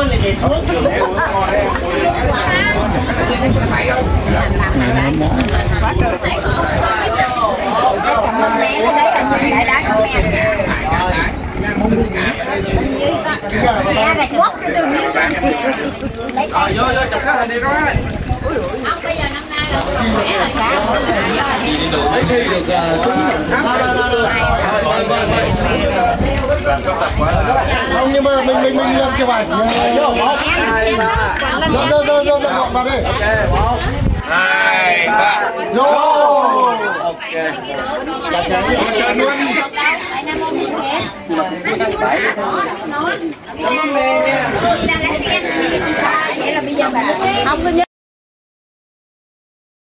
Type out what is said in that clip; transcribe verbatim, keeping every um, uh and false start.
anh là về xuống. Rồi vô vô chụp cái hình đi con ơi. Ông bây giờ năm nay là khỏe rồi sao? Mấy khi được súng không, nhưng mà mình mình mình làm kiểu bài vô một hai ba rồi rồi rồi rồi gọn vào đây. ok một hai ba Vô. ok Đặt cái chơi luôn. Tại năm ông nhiều hết. Nói. Nói. Là là sẽ. Vậy là bây giờ bà không có nhớ.